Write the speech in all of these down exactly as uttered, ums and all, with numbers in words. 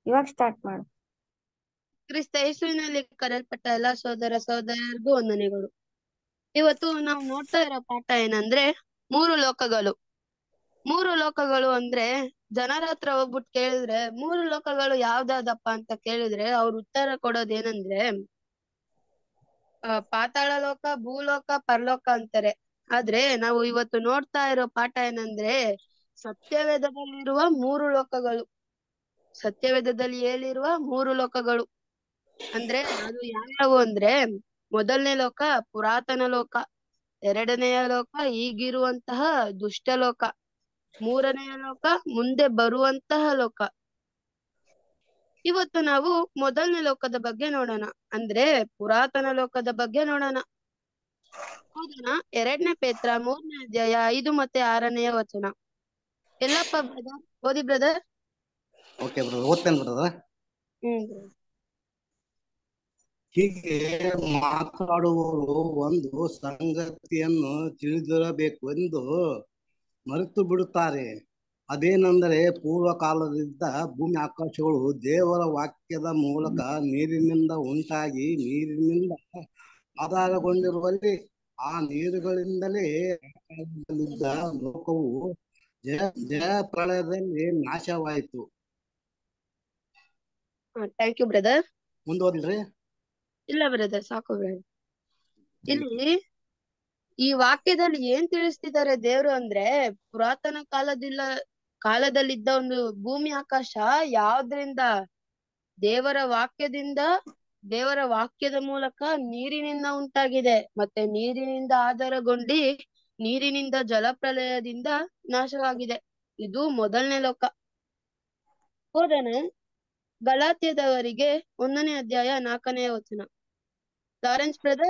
ಇವಾಗ ಸ್ಟಾರ್ಟ್ ಮಾಡು. ಕ್ರಿಸ್ತ ಯೇಸುವಿನಲ್ಲಿ ಕರೆಯಲ್ಪಟ್ಟ ಎಲ್ಲಾ ಸೋದರ ಸಹೋದರರಿಗೂ ವಂದನೆಗಳು. ಇವತ್ತು ನಾವು ನೋಡ್ತಾ ಇರೋ ಪಾಠ ಏನಂದ್ರೆ ಮೂರು ಲೋಕಗಳು. ಮೂರು ಲೋಕಗಳು ಅಂದ್ರೆ ಜನರ ಹತ್ರ ಹೋಗ್ಬಿಟ್ಟು ಕೇಳಿದ್ರೆ ಮೂರು ಲೋಕಗಳು ಯಾವ್ದಾದಪ್ಪ ಅಂತ ಕೇಳಿದ್ರೆ ಅವ್ರ ಉತ್ತರ ಕೊಡೋದೇನಂದ್ರೆ ಆ ಪಾತಾಳ ಲೋಕ, ಭೂಲೋಕ, ಪರಲೋಕ ಅಂತಾರೆ. ಆದ್ರೆ ನಾವು ಇವತ್ತು ನೋಡ್ತಾ ಇರೋ ಪಾಠ ಏನಂದ್ರೆ ಸತ್ಯವೇದದಲ್ಲಿರುವ ಮೂರು ಲೋಕಗಳು. ಸತ್ಯವೇದದಲ್ಲಿ ಹೇಳಿರುವ ಮೂರು ಲೋಕಗಳು ಅಂದ್ರೆ ಅದು ಯಾವ್ಯಾವು ಅಂದ್ರೆ ಮೊದಲನೇ ಲೋಕ ಪುರಾತನ ಲೋಕ, ಎರಡನೆಯ ಲೋಕ ಈಗಿರುವಂತಹ ದುಷ್ಟ ಲೋಕ, ಮೂರನೆಯ ಲೋಕ ಮುಂದೆ ಬರುವಂತಹ ಲೋಕ. ಇವತ್ತು ನಾವು ಮೊದಲನೇ ಲೋಕದ ಬಗ್ಗೆ ನೋಡೋಣ, ಅಂದ್ರೆ ಪುರಾತನ ಲೋಕದ ಬಗ್ಗೆ ನೋಡೋಣ. ಓದೋಣ. ಎರಡನೇ ಪೇತ್ರ ಮೂರನೇ ಅಧ್ಯಾಯ ಐದು ಮತ್ತೆ ಆರನೆಯ ವಚನ. ಎಲ್ಲಪ್ಪ ಬ್ರದರ್ ಓದಿ ಬ್ರದರ್. ಓಕೆ ಬ್ರದರ್, ಓದ್ತೇನೆ ಬ್ರದರ್. ಹ್ಮ್ ಹೀಗೆ ಮಾತಾಡುವವರು ಒಂದು ಸಂಗತಿಯನ್ನು ತಿಳಿದಿರಬೇಕೆಂದು ಮರೆತು ಬಿಡುತ್ತಾರೆ. ಅದೇನೆಂದರೆ ಪೂರ್ವ ಕಾಲದಿಂದ ಭೂಮಿ ಆಕಾಶಗಳು ದೇವರ ವಾಕ್ಯದ ಮೂಲಕ ನೀರಿನಿಂದ ಉಂಟಾಗಿ ನೀರಿನಿಂದ ಆಧಾರಗೊಂಡಿರುವಲ್ಲಿ ಆ ನೀರುಗಳಿಂದಲೇ ಆಕಾಶದಲ್ಲಿದ್ದ ಲೋಕವು ಜಯ ಜಯ ಪ್ರಳಯದಲ್ಲಿ ನಾಶವಾಯಿತು. Thank you brother. ಮುಂದೋದಿಲ್ರಿ? ಇಲ್ಲ ಬ್ರದರ್, ಸಾಕು ಬ್ರದರ್. ಇಲ್ಲಿ ಈ ವಾಕ್ಯದಲ್ಲಿ ಏನ್ ತಿಳಿಸ್ತಿದ್ದಾರೆ ದೇವ್ರು ಅಂದ್ರೆ ಪುರಾತನ ಕಾಲದಿಲ್ಲ ಕಾಲದಲ್ಲಿದ್ದ ಒಂದು ಭೂಮಿ ಆಕಾಶ ಯಾವ್ದ್ರಿಂದ? ದೇವರ ವಾಕ್ಯದಿಂದ, ದೇವರ ವಾಕ್ಯದ ಮೂಲಕ ನೀರಿನಿಂದ ಉಂಟಾಗಿದೆ. ಮತ್ತೆ ನೀರಿನಿಂದ ಆಧಾರಗೊಂಡಿ ನೀರಿನಿಂದ ಜಲಪ್ರಳಯದಿಂದ ನಾಶವಾಗಿದೆ. ಇದು ಮೊದಲನೇ ಲೋಕ. ಹೋದನ ಗಲಾತ್ಯದವರಿಗೆ ಒಂದನೇ ಅಧ್ಯಾಯ ನಾಲ್ಕನೆಯ ವಚನ. Lawrence brother.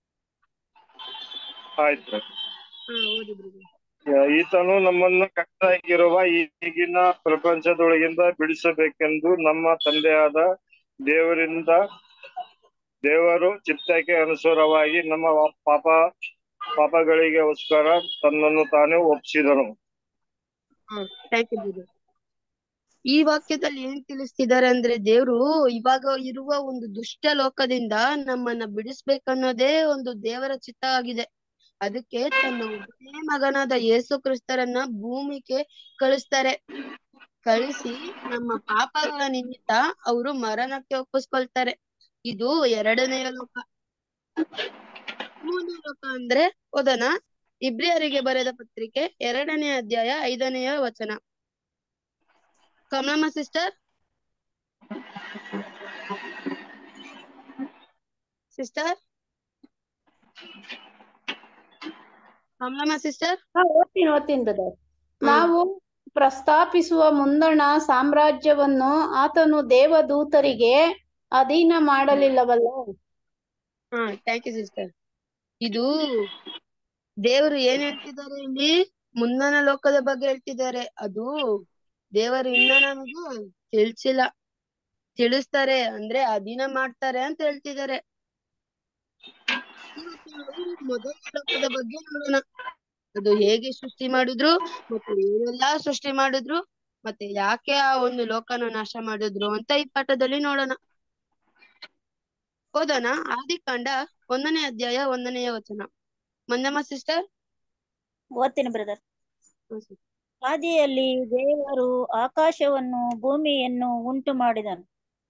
ಆಯ್ತು. ಹಾ ಓದಿ ಬ್ರದರ್. ಈತನು ನಮ್ಮನ್ನು ಕಟ್ಟಾಗಿರುವ ಈಗಿನ ಪ್ರಪಂಚದೊಳಗಿಂದ ಬಿಡಿಸಬೇಕೆಂದು ನಮ್ಮ ತಂದೆಯಾದ ದೇವರಿಂದ ದೇವರು ಚಿತ್ತಕ್ಕೆ ಅನುಸಾರವಾಗಿ ನಮ್ಮ ಪಾಪ ಪಾಪಗಳಿಗೋಸ್ಕರ ತನ್ನನ್ನು ತಾನೇ ಒಪ್ಪಿಸಿದನು. ಹಾ ಥ್ಯಾಂಕ್ ಯು ಬ್ರದರ್. ಈ ವಾಕ್ಯದಲ್ಲಿ ಏನ್ ತಿಳಿಸ್ತಿದ್ದಾರೆ ಅಂದ್ರೆ ದೇವ್ರು ಇವಾಗ ಇರುವ ಒಂದು ದುಷ್ಟ ಲೋಕದಿಂದ ನಮ್ಮನ್ನ ಬಿಡಿಸ್ಬೇಕನ್ನೋದೇ ಒಂದು ದೇವರ ಚಿತ್ತ ಆಗಿದೆ. ಅದಕ್ಕೆ ತನ್ನ ಒಬ್ಬನೇ ಮಗನಾದ ಯೇಸು ಕ್ರಿಸ್ತರನ್ನ ಭೂಮಿಗೆ ಕಳಿಸ್ತಾರೆ. ಕಳಿಸಿ ನಮ್ಮ ಪಾಪಗಳ ನಿಮಿತ್ತ ಅವರು ಮರಣಕ್ಕೆ ಒಪ್ಪಿಸ್ಕೊಳ್ತಾರೆ. ಇದು ಎರಡನೆಯ ಲೋಕ. ಮೂರನೇ ಲೋಕ ಅಂದ್ರೆ ಓದೋಣ. ಇಬ್ರಿಯರಿಗೆ ಬರೆದ ಪತ್ರಿಕೆ ಎರಡನೇ ಅಧ್ಯಾಯ ಐದನೆಯ ವಚನ. Kamalamma sister. Sister Kamalamma sister. ಹಾ ಓದ್ತೀನಿ ಓದ್ತೀನಿ ಬ್ರದರ್. ನಾವು ಪ್ರಸ್ತಾಪಿಸುವ ಮುಂದಣ ಸಾಮ್ರಾಜ್ಯವನ್ನು ಆತನು ದೇವದೂತರಿಗೆ ಅಧೀನ ಮಾಡಲಿಲ್ಲವಲ್ಲ. ಹಾ ಥ್ಯಾಂಕ್ ಯು ಸಿಸ್ಟರ್. ಇದು ದೇವರು ಏನ್ ಹೇಳ್ತಿದ್ದಾರೆ ಇಲ್ಲಿ? ಮುಂದಣ ಲೋಕದ ಬಗ್ಗೆ ಹೇಳ್ತಿದ್ದಾರೆ. ಅದು ದೇವರು ಇನ್ನ ನಮಗೆ ತಿಳಿಸಿಲ್ಲ. ತಿಳಿಸ್ತಾರೆ ಅಂದ್ರೆ ಅಧೀನ ಮಾಡ್ತಾರೆ ಅಂತ ಹೇಳ್ತಿದ್ದಾರೆ. ಇವತ್ತು ನಾವು ಮೊದಲ ಲೋಕದ ಬಗ್ಗೆ ನೋಡೋಣ. ಅದು ಹೇಗೆ ಸೃಷ್ಟಿ ಮಾಡಿದ್ರು, ಮತ್ತೆ ಏನೆಲ್ಲಾ ಸೃಷ್ಟಿ ಮಾಡಿದ್ರು, ಮತ್ತೆ ಯಾಕೆ ಆ ಒಂದು ಲೋಕನ ನಾಶ ಮಾಡಿದ್ರು ಅಂತ ಈ ಪಾಠದಲ್ಲಿ ನೋಡೋಣ. ಓದೋಣ. ಆದಿಕಾಂಡ ಒಂದನೇ ಅಧ್ಯಾಯ ಒಂದನೆಯ ವಚನ. ಮಂದಮ್ಮ ಸಿಸ್ಟರ್. ಓದ್ತೀನಿ ಬ್ರದರ್. ಆದಿಯಲ್ಲಿ ದೇವರು ಆಕಾಶವನ್ನು ಭೂಮಿಯನ್ನು ಉಂಟು ಮಾಡಿದನು.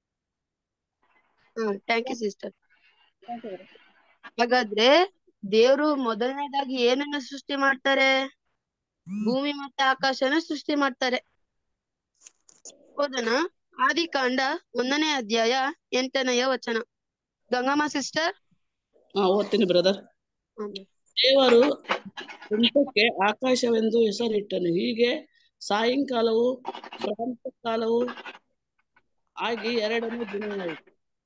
ಹಾ ಥ್ಯಾಂಕ್ ಯು ಸಿಸ್ಟರ್. ಹಾಗಾದ್ರೆ ದೇವ್ರು ಮೊದಲನೇದಾಗಿ ಏನನ್ನ ಸೃಷ್ಟಿ ಮಾಡ್ತಾರೆ? ಭೂಮಿ ಮತ್ತೆ ಆಕಾಶನ ಸೃಷ್ಟಿ ಮಾಡ್ತಾರೆ. ಓದೋಣ. ಆದಿಕಾಂಡ ಒಂದನೇ ಅಧ್ಯಾಯ ಎಂಟನೆಯ ವಚನ. ಗಂಗಮ್ಮ ಸಿಸ್ಟರ್. ಹಾ ಓದ್ತೀನಿ ಬ್ರದರ್. ದೇವರು ಎಂಟಕ್ಕೆ ಆಕಾಶವೆಂದು ಹೆಸರಿಟ್ಟನು. ಹೀಗೆ ಸಾಯಂಕಾಲವು ಪ್ರಾಂತ ಕಾಲವು ಆಗಿ ಎರಡನೇ ದಿನವಾಯಿತು.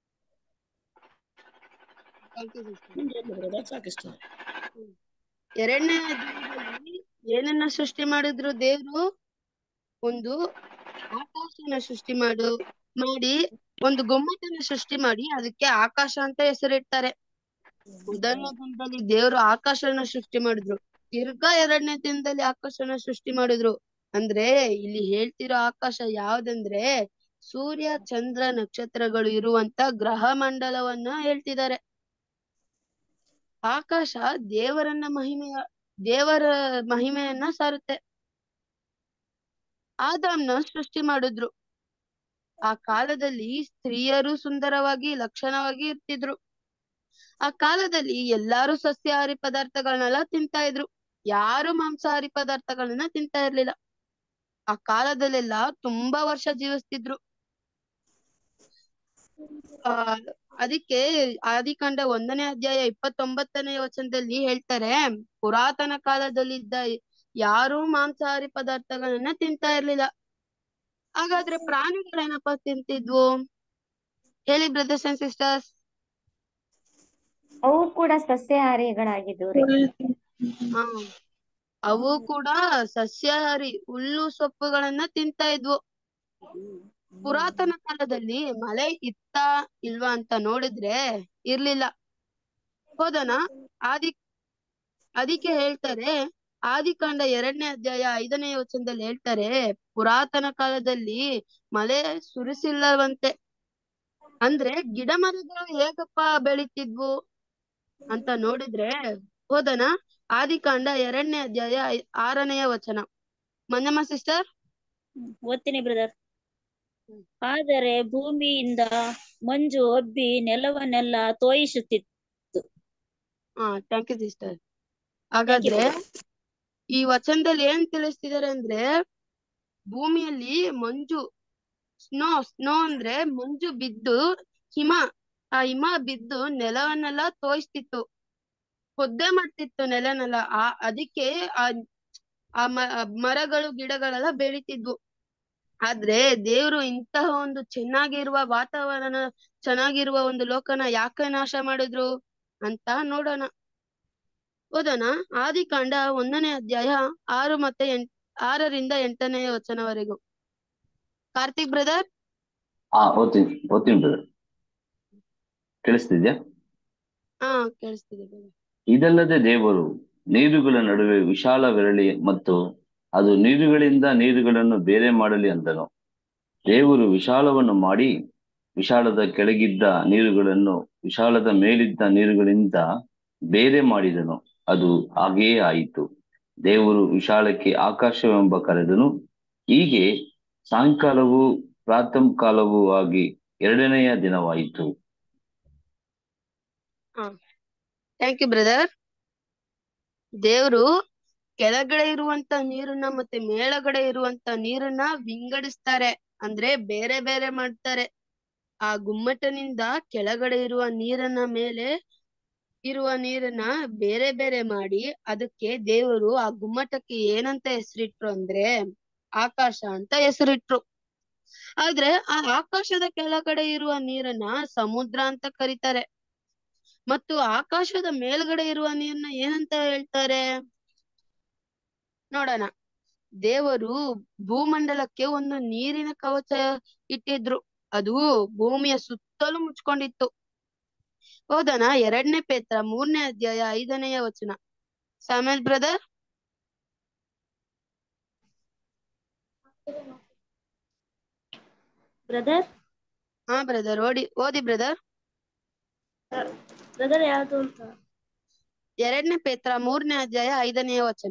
ಸಾಕಿಷ್ಟ. ಎರಡನೇ ದಿನದಲ್ಲಿ ಏನನ್ನ ಸೃಷ್ಟಿ ಮಾಡಿದ್ರು ದೇವ್ರು? ಒಂದು ಆಕಾಶನ ಸೃಷ್ಟಿ ಮಾಡು ಮಾಡಿ ಒಂದು ಗೊಮ್ಮಟನ ಸೃಷ್ಟಿ ಮಾಡಿ ಅದಕ್ಕೆ ಆಕಾಶ ಅಂತ ಹೆಸರಿಡ್ತಾರೆ. ಮೊದಲನೇ ದಿನದಲ್ಲಿ ದೇವ್ರು ಆಕಾಶನ ಸೃಷ್ಟಿ ಮಾಡಿದ್ರು. ತಿರ್ಗಾ ಎರಡನೇ ದಿನದಲ್ಲಿ ಆಕಾಶನ ಸೃಷ್ಟಿ ಮಾಡಿದ್ರು. ಅಂದ್ರೆ ಇಲ್ಲಿ ಹೇಳ್ತಿರೋ ಆಕಾಶ ಯಾವ್ದಂದ್ರೆ ಸೂರ್ಯ ಚಂದ್ರ ನಕ್ಷತ್ರಗಳು ಇರುವಂತ ಗ್ರಹ ಮಂಡಲವನ್ನ ಹೇಳ್ತಿದ್ದಾರೆ. ಆಕಾಶ ದೇವರನ್ನ ಮಹಿಮೆಯ ದೇವರ ಮಹಿಮೆಯನ್ನ ಸಾರುತ್ತೆ. ಆದಾಮ್ನ ಸೃಷ್ಟಿ ಮಾಡಿದ್ರು. ಆ ಕಾಲದಲ್ಲಿ ಸ್ತ್ರೀಯರು ಸುಂದರವಾಗಿ ಲಕ್ಷಣವಾಗಿ ಇರ್ತಿದ್ರು. ಆ ಕಾಲದಲ್ಲಿ ಎಲ್ಲಾರು ಸಸ್ಯಾಹಾರಿ ಪದಾರ್ಥಗಳನ್ನೆಲ್ಲ ತಿಂತಾ ಇದ್ರು. ಯಾರು ಮಾಂಸಾಹಾರಿ ಪದಾರ್ಥಗಳನ್ನ ತಿಂತಾ ಇರ್ಲಿಲ್ಲ. ಆ ಕಾಲದಲ್ಲೆಲ್ಲ ತುಂಬಾ ವರ್ಷ ಜೀವಿಸ್ತಿದ್ರು. ಆ ಅದಕ್ಕೆ ಆದಿಕಾಂಡ ಒಂದನೇ ಅಧ್ಯಾಯ ಇಪ್ಪತ್ತೊಂಬತ್ತನೇ ವಚನದಲ್ಲಿ ಹೇಳ್ತಾರೆ, ಪುರಾತನ ಕಾಲದಲ್ಲಿದ್ದ ಯಾರೂ ಮಾಂಸಾಹಾರಿ ಪದಾರ್ಥಗಳನ್ನ ತಿಂತಾ ಇರ್ಲಿಲ್ಲ. ಹಾಗಾದ್ರೆ ಪ್ರಾಣಿಗಳೇನಪ್ಪ ತಿಂತಿದ್ವು ಹೇಳಿ ಬ್ರದರ್ಸ್ ಅಂಡ್ ಸಿಸ್ಟರ್ಸ್? ಅವು ಕೂಡ ಸಸ್ಯಾಹಾರಿಗಳಾಗಿದ್ವು ರೀ. ಹಾ, ಅವು ಕೂಡ ಸಸ್ಯಾಹಾರಿ ಹುಲ್ಲು ಸೊಪ್ಪುಗಳನ್ನ ತಿಂತಾ ಇದ್ವು. ಪುರಾತನ ಕಾಲದಲ್ಲಿ ಮಳೆ ಇತ್ತ ಇಲ್ವಾ ಅಂತ ನೋಡಿದ್ರೆ ಇರ್ಲಿಲ್ಲ. ಹೌದನಾ? ಆದಿ ಅದಕ್ಕೆ ಹೇಳ್ತಾರೆ, ಆದಿಕಾಂಡ ಎರಡನೇ ಅಧ್ಯಾಯ ಐದನೇ ವಚನದಲ್ಲಿ ಹೇಳ್ತಾರೆ, ಪುರಾತನ ಕಾಲದಲ್ಲಿ ಮಳೆ ಸುರಿಸಿಲ್ಲವಂತೆ. ಅಂದ್ರೆ ಗಿಡ ಮರಗಳು ಹೇಗಪ್ಪ ಬೆಳಿತಿದ್ವು ಅಂತ ನೋಡಿದ್ರೆ, ಹೌದನಾ? ಆದಿಕಾಂಡ ಎರಡನೇ ಅಧ್ಯಾಯ ಆರನೆಯ ವಚನ. ಮಂಜಮ್ಮ ಸಿಸ್ಟರ್ ಓದ್ತೀನಿ ಬ್ರದರ್. ಆದರೆ ಭೂಮಿಯಿಂದ ಮಂಜು ಒಬ್ಬಿ ನೆಲವನ್ನೆಲ್ಲ ತೋಯಿಸುತ್ತಿತ್ತು. ಹಾ ಥ್ಯಾಂಕ್ ಯು ಸಿಸ್ಟರ್. ಹಾಗಾದ್ರೆ ಈ ವಚನದಲ್ಲಿ ಏನ್ ತಿಳಿಸ್ತಿದ್ದಾರೆ ಅಂದ್ರೆ, ಭೂಮಿಯಲ್ಲಿ ಮಂಜು ಸ್ನೋ ಸ್ನೋ ಅಂದ್ರೆ ಮಂಜು ಬಿದ್ದು ಹಿಮ, ಆ ಹಿಮ ಬಿದ್ದು ನೆಲವನ್ನೆಲ್ಲ ತೋಯಿಸ್ತಿತ್ತು, ಒದ್ದೆ ಮಾಡ್ತಿತ್ತು ನೆಲನೆಲ್ಲ. ಆ ಅದಕ್ಕೆ ಆ ಆ ಮರಗಳು ಗಿಡಗಳೆಲ್ಲ ಬೆಳಿತಿದ್ವು. ಆದ್ರೆ ದೇವ್ರು ಇಂತಹ ಒಂದು ಚೆನ್ನಾಗಿರುವ ವಾತಾವರಣ, ಚೆನ್ನಾಗಿರುವ ಒಂದು ಲೋಕನ ಯಾಕೆ ನಾಶ ಮಾಡಿದ್ರು ಅಂತ ನೋಡೋಣ. ಓದೋಣ. ಆದಿಕಾಂಡ ಒಂದನೇ ಅಧ್ಯಾಯ ಆರು ಮತ್ತೆ ಎಂಟ್ ಆರರಿಂದ ಎಂಟನೇ ವಚನವರೆಗೂ. ಕಾರ್ತಿಕ್ ಬ್ರದರ್. ಹಾ ಓದ್ತೀನಿ ಓದ್ತೀನಿ ಬ್ರದರ್. ಕೇಳಿಸ್ತಿದ್ಯಾ? ಹಾ ಕೇಳಿಸ್ತಿದೆ. ಇದಲ್ಲದೆ ದೇವರು ನೀರುಗಳ ನಡುವೆ ವಿಶಾಲವಿರಲಿ ಮತ್ತು ಅದು ನೀರುಗಳಿಂದ ನೀರುಗಳನ್ನು ಬೇರೆ ಮಾಡಲಿ ಅಂದನು. ದೇವರು ವಿಶಾಲವನ್ನು ಮಾಡಿ ವಿಶಾಲದ ಕೆಳಗಿದ್ದ ನೀರುಗಳನ್ನು ವಿಶಾಲದ ಮೇಲಿದ್ದ ನೀರುಗಳಿಂದ ಬೇರೆ ಮಾಡಿದನು. ಅದು ಹಾಗೆಯೇ ಆಯಿತು. ದೇವರು ವಿಶಾಲಕ್ಕೆ ಆಕಾಶವೆಂಬ ಕರೆದನು. ಹೀಗೆ ಸಾಯಂಕಾಲವೂ ಪ್ರಾತಃ ಕಾಲವೂ ಆಗಿ ಎರಡನೆಯ ದಿನವಾಯಿತು. ಹಾ ಥ್ಯಾಂಕ್ ಯು ಬ್ರದರ್. ದೇವ್ರು ಕೆಳಗಡೆ ಇರುವಂತ ನೀರನ್ನ ಮತ್ತೆ ಮೇಳಗಡೆ ಇರುವಂತ ನೀರನ್ನ ವಿಂಗಡಿಸ್ತಾರೆ, ಅಂದ್ರೆ ಬೇರೆ ಬೇರೆ ಮಾಡ್ತಾರೆ. ಆ ಗುಮ್ಮಟನಿಂದ ಕೆಳಗಡೆ ಇರುವ ನೀರನ್ನ ಮೇಲೆ ಇರುವ ನೀರನ್ನ ಬೇರೆ ಬೇರೆ ಮಾಡಿ ಅದಕ್ಕೆ ದೇವರು ಆ ಗುಮ್ಮಟಕ್ಕೆ ಏನಂತ ಹೆಸರಿಟ್ರು ಅಂದ್ರೆ ಆಕಾಶ ಅಂತ ಹೆಸರಿಟ್ರು. ಆದ್ರೆ ಆ ಆಕಾಶದ ಕೆಳಗಡೆ ಇರುವ ನೀರನ್ನ ಸಮುದ್ರ ಅಂತ ಕರೀತಾರೆ. ಮತ್ತು ಆಕಾಶದ ಮೇಲ್ಗಡೆ ಇರುವ ನೀರನ್ನ ಏನಂತ ಹೇಳ್ತಾರೆ ನೋಡೋಣ. ದೇವರು ಭೂಮಂಡಲಕ್ಕೆ ಒಂದು ನೀರಿನ ಕವಚ ಇಟ್ಟಿದ್ರು. ಅದು ಭೂಮಿಯ ಸುತ್ತಲೂ ಮುಚ್ಕೊಂಡಿತ್ತು. ಹೌದನಾ? ಎರಡನೇ ಪೇತ್ರ ಮೂರನೇ ಅಧ್ಯಾಯ ಐದನೆಯ ವಚನ. Samuel brother. ಬ್ರದರ್ ಹಾ ಬ್ರದರ್ ಓದಿ ಓದಿ ಬ್ರದರ್. ಬ್ರದರ್ ಯಾವುದು ಅಂತ? ಎರಡನೇ ಪೇತ್ರ ಮೂರನೇ ಅಧ್ಯಾಯ ಐದನೆಯ ವಚನ.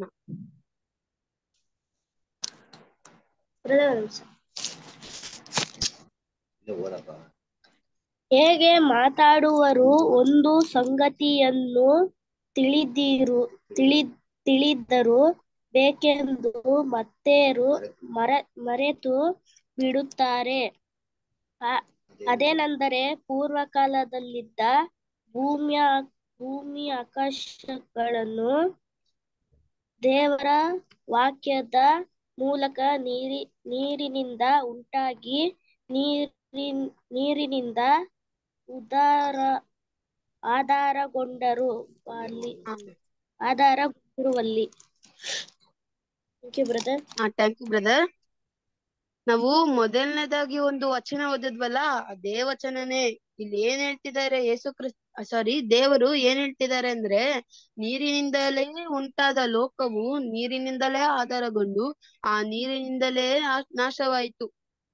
ಹೇಗೆ ಮಾತಾಡುವರು ಒಂದು ಸಂಗತಿಯನ್ನು ತಿಳಿದಿರು ತಿಳಿ ತಿಳಿದರು ಬೇಕೆಂದು ಮತ್ತೇರು ಮರ ಮರೆತು ಬಿಡುತ್ತಾರೆ. ಅದೇನೆಂದರೆ ಪೂರ್ವಕಾಲದಲ್ಲಿದ್ದ ಭೂಮಿಯ ಭೂಮಿ ಆಕಾಶಗಳನ್ನು ದೇವರ ವಾಕ್ಯದ ಮೂಲಕ ನೀರಿ ನೀರಿನಿಂದ ಉಂಟಾಗಿ ನೀರಿನ್ ನೀರಿನಿಂದ ಉದಾರ ಆಧಾರಗೊಂಡರು ಅಲ್ಲಿ ಆಧಾರಗೊಂಡಿರುವಲ್ಲಿ. Thank you brother. ಹಾ ಥ್ಯಾಂಕ್ ಯು ಬ್ರದರ್. ನಾವು ಮೊದಲನೇದಾಗಿ ಒಂದು ವಚನ ಓದಿದ್ವಲ್ಲ, ಅದೇ ವಚನನೇ ಇಲ್ಲಿ ಏನ್ ಹೇಳ್ತಿದ್ದಾರೆ ಯೇಸು ಕ್ರಿಸ್ತ ಸಾರಿ ದೇವರು ಏನ್ ಹೇಳ್ತಿದ್ದಾರೆ ಅಂದ್ರೆ, ನೀರಿನಿಂದಲೇ ಉಂಟಾದ ಲೋಕವು ನೀರಿನಿಂದಲೇ ಆಧಾರಗೊಂಡು ಆ ನೀರಿನಿಂದಲೇ ನಾಶವಾಯಿತು.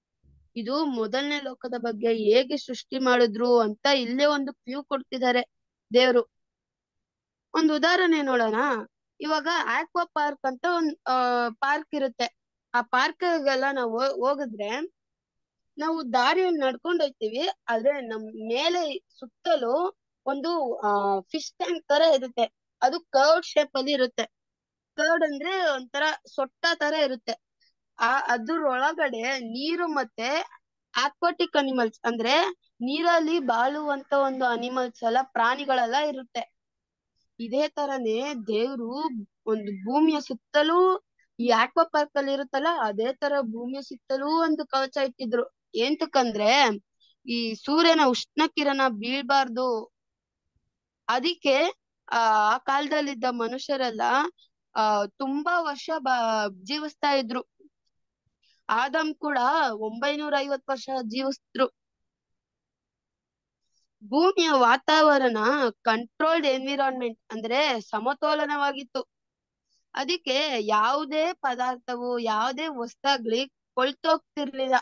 ಇದು ಮೊದಲನೇ ಲೋಕದ ಬಗ್ಗೆ ಹೇಗೆ ಸೃಷ್ಟಿ ಮಾಡಿದ್ರು ಅಂತ ಇಲ್ಲೇ ಒಂದು ಕ್ಲೂ ಕೊಡ್ತಿದ್ದಾರೆ ದೇವ್ರು. ಒಂದು ಉದಾಹರಣೆ ನೋಡೋಣ. ಇವಾಗ ಆಕ್ವಾ ಪಾರ್ಕ್ ಅಂತ ಒಂದ್ ಆ ಪಾರ್ಕ್ ಇರುತ್ತೆ. ಆ ಪಾರ್ಕ್ಗೆಲ್ಲ ನಾವು ಹೋಗಿದ್ರೆ ನಾವು ದಾರಿಯಲ್ಲಿ ನಡ್ಕೊಂಡು ಹೋಗ್ತೀವಿ, ಆದ್ರೆ ನಮ್ ಮೇಲೆ ಸುತ್ತಲೂ ಒಂದು ಆ ಫಿಶ್ ಟ್ಯಾಂಕ್ ತರ ಇರುತ್ತೆ. ಅದು ಕರ್ಡ್ ಶೇಪ್ ಅಲ್ಲಿ ಇರುತ್ತೆ. ಕರ್ಡ್ ಅಂದ್ರೆ ಒಂಥರ ಸೊಟ್ಟ ತರ ಇರುತ್ತೆ. ಆ ಅದ್ರೊಳಗಡೆ ನೀರು ಮತ್ತೆ ಆಕ್ವಾಟಿಕ್ ಅನಿಮಲ್ಸ್ ಅಂದ್ರೆ ನೀರಲ್ಲಿ ಬಾಳುವಂತ ಒಂದು ಅನಿಮಲ್ಸ್ ಎಲ್ಲ ಪ್ರಾಣಿಗಳೆಲ್ಲ ಇರುತ್ತೆ. ಇದೇ ತರನೇ ದೇವ್ರು ಒಂದು ಭೂಮಿಯ ಸುತ್ತಲೂ ಈ ಆಕ್ವಾ ಪಾರ್ಕ್ ಅಲ್ಲಿ ಇರುತ್ತಲ್ಲ, ಅದೇ ತರ ಭೂಮಿಯ ಸುತ್ತಲೂ ಒಂದು ಕವಚ ಇಟ್ಟಿದ್ರು. ಎಂತಕ್ಕಂದ್ರೆ ಈ ಸೂರ್ಯನ ಉಷ್ಣ ಕಿರಣ ಬೀಳ್ಬಾರ್ದು. ಅದಕ್ಕೆ ಆ ಆ ಕಾಲದಲ್ಲಿದ್ದ ಮನುಷ್ಯರೆಲ್ಲ ಆ ತುಂಬಾ ವರ್ಷ ಬ ಜೀವಿಸ್ತಾ ಇದ್ರು. ಆದಮ್ ಕೂಡ ಒಂಬೈನೂರ ಐವತ್ ವರ್ಷ ಜೀವಿಸಿದ್ರು. ಭೂಮಿಯ ವಾತಾವರಣ ಕಂಟ್ರೋಲ್ಡ್ ಎನ್ವಿರಾನ್ಮೆಂಟ್ ಅಂದ್ರೆ ಸಮತೋಲನವಾಗಿತ್ತು. ಅದಕ್ಕೆ ಯಾವುದೇ ಪದಾರ್ಥವು ಯಾವುದೇ ವಸ್ತಾಗ್ಲಿ ಕೊಳ್ತೋಗ್ತಿರ್ಲಿಲ್ಲ.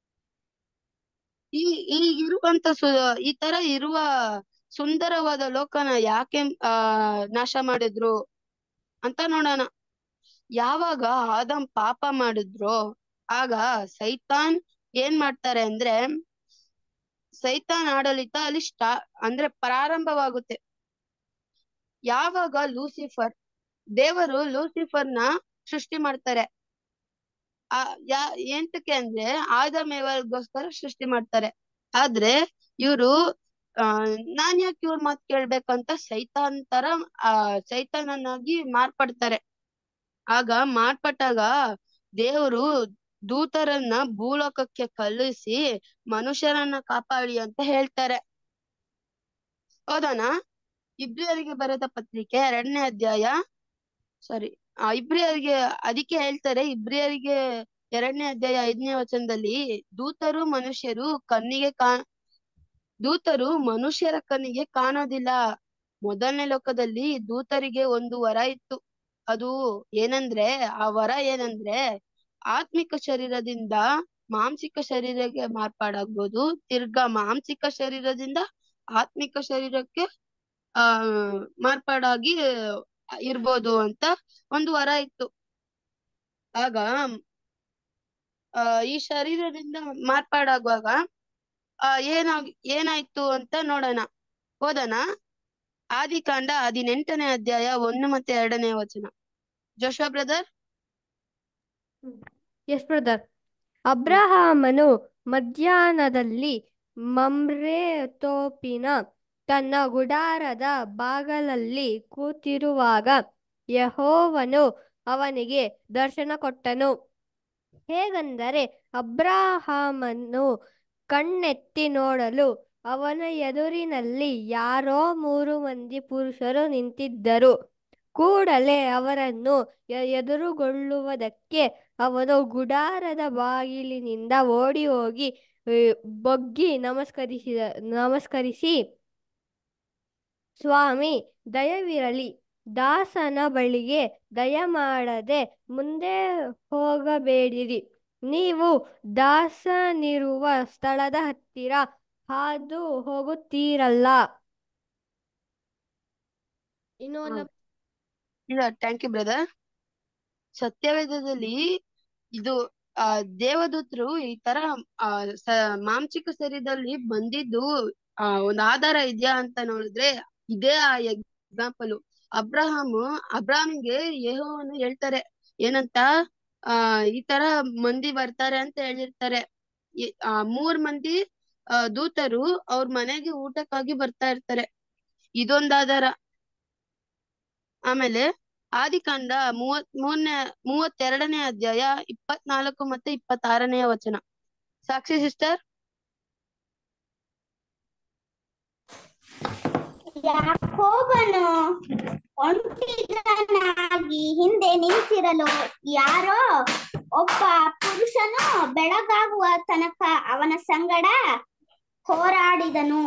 ಈ ಈಗಿರುವಂತ ಸು ಈ ತರ ಇರುವ ಸುಂದರವಾದ ಲೋಕನ ಯಾಕೆ ಆ ನಾಶ ಮಾಡಿದ್ರು ಅಂತ ನೋಡೋಣ. ಯಾವಾಗ ಆದಮ್ ಪಾಪ ಮಾಡಿದ್ರು ಆಗ ಸೈತಾನ್ ಏನ್ ಮಾಡ್ತಾರೆ ಅಂದ್ರೆ ಸೈತಾನ್ ಆಡಳಿತ ಅಲ್ಲಿ ಸ್ಟಾ ಅಂದ್ರೆ ಪ್ರಾರಂಭವಾಗುತ್ತೆ. ಯಾವಾಗ ಲೂಸಿಫರ್ ದೇವರು ಲೂಸಿಫರ್ನ ಸೃಷ್ಟಿ ಮಾಡ್ತಾರೆ. ಆ ಯಾ ಎಂತಕ್ಕೆ ಅಂದ್ರೆ ಆದಮ್ ಏವಗೋಸ್ಕರ ಸೃಷ್ಟಿ ಮಾಡ್ತಾರೆ. ಆದ್ರೆ ಇವ್ರು ಆ ನಾನ್ ಯಾಕೆ ಇವ್ರ ಮಾತ್ ಕೇಳ್ಬೇಕಂತ ಸೈತಾನ್ ತರ ಆ ಸೈತಾನನ್ನಾಗಿ ಮಾರ್ಪಡ್ತಾರೆ. ಆಗ ಮಾರ್ಪಟ್ಟಾಗ ದೇವರು ದೂತರನ್ನ ಭೂಲೋಕಕ್ಕೆ ಕಳುಹಿಸಿ ಮನುಷ್ಯರನ್ನ ಕಾಪಾಡಿ ಅಂತ ಹೇಳ್ತಾರೆ. ಹೌದನಾ? ಇಬ್ರಿಯರಿಗೆ ಬರೆದ ಪತ್ರಿಕೆ ಎರಡನೇ ಅಧ್ಯಾಯ ಸಾರಿ ಆ ಇಬ್ರಿಯರಿಗೆ ಅದಕ್ಕೆ ಹೇಳ್ತಾರೆ. ಇಬ್ರಿಯರಿಗೆ ಎರಡನೇ ಅಧ್ಯಾಯ ಐದನೇ ವಚನದಲ್ಲಿ ದೂತರು ಮನುಷ್ಯರು ಕಣ್ಣಿಗೆ ಕಾ ದೂತರು ಮನುಷ್ಯರ ಕಣ್ಣಿಗೆ ಕಾಣೋದಿಲ್ಲ. ಮೊದಲನೇ ಲೋಕದಲ್ಲಿ ದೂತರಿಗೆ ಒಂದು ವರ ಇತ್ತು. ಅದು ಏನಂದ್ರೆ ಆ ವರ ಏನಂದ್ರೆ ಆತ್ಮಿಕ ಶರೀರದಿಂದ ಮಾಂಸಿಕ ಶರೀರಕ್ಕೆ ಮಾರ್ಪಾಡಾಗ್ಬೋದು, ತಿರ್ಗಾ ಮಾಂಸಿಕ ಶರೀರದಿಂದ ಆತ್ಮಿಕ ಶರೀರಕ್ಕೆ ಆ ಮಾರ್ಪಾಡಾಗಿ ಇರ್ಬೋದು ಅಂತ ಒಂದು ವರ ಇತ್ತು. ಆಗ ಆ ಈ ಶರೀರದಿಂದ ಮಾರ್ಪಾಡಾಗುವಾಗ ಆ ಏನಾಗ್ ಏನಾಯ್ತು ಅಂತ ನೋಡೋಣ. ಹೋದನ ಆದಿಕಾಂಡ ಹದಿನೆಂಟನೇ ಅಧ್ಯಾಯ ಒಂದು ಮತ್ತೆ ಎರಡನೇ ವಚನ. Joshua brother. Yes brother. ಅಬ್ರಹಾಮನು ಮಧ್ಯಾಹ್ನದಲ್ಲಿ ಮಮ್ರೆ ತೋಪಿನ ತನ್ನ ಗುಡಾರದ ಬಾಗಲಲ್ಲಿ ಕೂತಿರುವಾಗ ಯೆಹೋವನು ಅವನಿಗೆ ದರ್ಶನ ಕೊಟ್ಟನು. ಹೇಗೆಂದರೆ ಅಬ್ರಹಾಮನು ಕಣ್ಣೆತ್ತಿ ನೋಡಲು ಅವನ ಎದುರಿನಲ್ಲಿ ಯಾರೋ ಮೂರು ಮಂದಿ ಪುರುಷರು ನಿಂತಿದ್ದರು. ಕೂಡಲೇ ಅವರನ್ನು ಎದುರುಗೊಳ್ಳುವುದಕ್ಕೆ ಅವನು ಗುಡಾರದ ಬಾಗಿಲಿನಿಂದ ಓಡಿ ಹೋಗಿ ಬೊಗ್ಗಿ ನಮಸ್ಕರಿಸಿದ ನಮಸ್ಕರಿಸಿ ಸ್ವಾಮಿ, ದಯವಿರಲಿ, ದಾಸನ ಬಳಿಗೆ ದಯಮಾಡದೆ ಮುಂದೆ ಹೋಗಬೇಡಿರಿ. ನೀವು ದಾಸನಿರುವ ಸ್ಥಳದ ಹತ್ತಿರ ಹಾದು ಹೋಗುತ್ತೀರಲ್ಲ. ಇನ್ನು ಇಲ್ಲ, ಥ್ಯಾಂಕ್ ಯು ಬ್ರದರ್. ಸತ್ಯವೇದದಲ್ಲಿ ಇದು ಆ ದೇವದೂತರು ಈ ತರ ಆ ಮಾಂಸಿಕ ಶರೀರದಲ್ಲಿ ಬಂದಿದ್ದು ಆ ಒಂದು ಆಧಾರ ಇದೆಯಾ ಅಂತ ನೋಡಿದ್ರೆ ಇದೇ ಆ ಎಕ್ಸಾಂಪಲ್. ಅಬ್ರಹಾಮ್ ಅಬ್ರಾಹ್ಮಿಗೆ ಯೆಹೋವನು ಹೇಳ್ತಾರೆ ಏನಂತ, ಆ ಈ ತರ ಮಂದಿ ಬರ್ತಾರೆ ಅಂತ ಹೇಳಿರ್ತಾರೆ. ಆ ಮೂರ್ ಮಂದಿ ಆ ದೂತರು ಅವ್ರ ಮನೆಗೆ ಊಟಕ್ಕಾಗಿ ಬರ್ತಾ ಇರ್ತಾರೆ. ಇದೊಂದ್ ಆಧಾರ. ಆಮೇಲೆ ಆದಿಕಾಂಡ ಮೂವತ್ ಮೂರನೇ ಮೂವತ್ತೆರಡನೇ ಅಧ್ಯಾಯ ಇಪ್ಪತ್ನಾಲ್ಕು ಮತ್ತೆ ಇಪ್ಪತ್ತಾರನೆಯ ವಚನ. ಸಾಕ್ಷಿ ಸಿಸ್ಟರ್. ಯಾಕೋಬನು ಒಂಟಿಗನಾಗಿ ಹಿಂದೆ ನಿಂತಿರಲು ಯಾರೋ ಒಬ್ಬ ಪುರುಷನು ಬೆಳಗಾಗುವ ತನಕ ಅವನ ಸಂಗಡ ಹೋರಾಡಿದನು.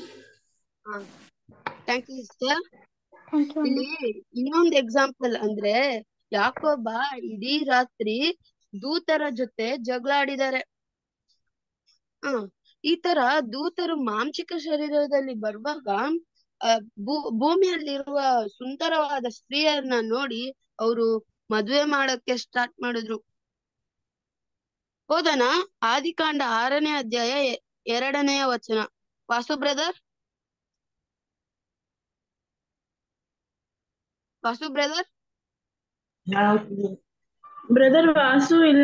Thank you sister. ಇಲ್ಲಿ ಇನ್ನೊಂದು ಎಕ್ಸಾಂಪಲ್ ಅಂದ್ರೆ ಯಾಕೋಬ ಇಡೀ ರಾತ್ರಿ ದೂತರ ಜೊತೆ ಜಗಳ ಆಡಿದ್ದಾರೆ. ಹ ಈ ತರ ದೂತರು ಮಾಂಸಿಕ ಶರೀರದಲ್ಲಿ ಬರುವಾಗ ಆ ಭೂ ಭೂಮಿಯಲ್ಲಿರುವ ಸುಂದರವಾದ ಸ್ತ್ರೀಯರನ್ನ ನೋಡಿ ಅವರು ಮದುವೆ ಮಾಡಕ್ಕೆ ಸ್ಟಾರ್ಟ್ ಮಾಡಿದ್ರು. ಹೋದನ ಆದಿಕಾಂಡ ಆರನೇ ಅಧ್ಯಾಯ ಎ- ಎರಡನೆಯ ವಚನ. Vasu brother Vasu brother brother Vasu ಇಲ್ಲ.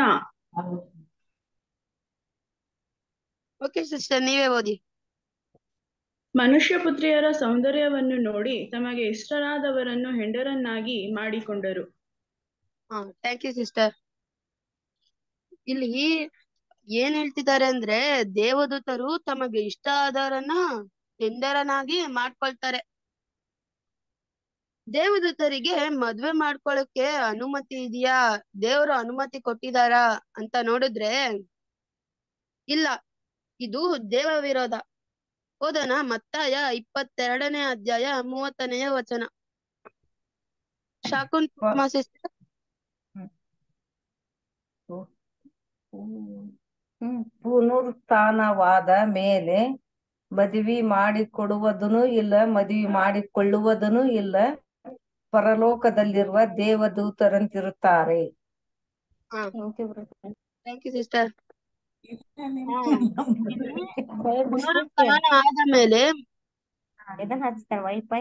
ಓಕೆ ಸಿಸ್ಟರ್, ನೀವೇ ಓದಿ. ಮನುಷ್ಯ ಪುತ್ರಿಯರ ಸೌಂದರ್ಯವನ್ನು ನೋಡಿ ತಮಗೆ ಇಷ್ಟರಾದವರನ್ನು ಹೆಂಡರನ್ನಾಗಿ ಮಾಡಿಕೊಂಡರು. ಹಾ ಥ್ಯಾಂಕ್ ಯು ಸಿಸ್ಟರ್. ಇಲ್ಲಿ ಏನ್ ಹೇಳ್ತಿದ್ದಾರೆ ಅಂದ್ರೆ ದೇವದೂತರು ತಮಗೆ ಇಷ್ಟ ಆದವರನ್ನ ಹೆಂಡರನಾಗಿ ಮಾಡ್ಕೊಳ್ತಾರೆ. ದೇವದೂತರಿಗೆ ಮದ್ವೆ ಮಾಡ್ಕೊಳಕ್ಕೆ ಅನುಮತಿ ಇದೆಯಾ, ದೇವರು ಅನುಮತಿ ಕೊಟ್ಟಿದಾರಾ ಅಂತ ನೋಡಿದ್ರೆ ಇಲ್ಲ, ಇದು ದೇವ ವಿರೋಧ. ಓದೋಣ ಮತ್ತಾಯ ಇಪ್ಪತ್ತೆರಡನೇ ಅಧ್ಯಾಯ ಮೂವತ್ತನೆಯ ವಚನ. ಶಾಕುನ್ ಸಿಸ್ಟರ್. ಹ್ಮ್ ಪುನರುತ್ಥಾನವಾದ ಮೇಲೆ ಮದುವೆ ಮಾಡಿಕೊಡುವುದೂ ಇಲ್ಲ, ಮದುವೆ ಮಾಡಿಕೊಳ್ಳುವುದೂ ಇಲ್ಲ, ಪರಲೋಕದಲ್ಲಿರುವ ದೇವದೂತರಂತಿರುತ್ತಾರೆ. Thank you sister. ಪುನರುತ್ಥಾನ ಆದ ಮೇಲೆ ಇದನ್ನ ಹಚ್ತಾರೆ ವೈಫೈ.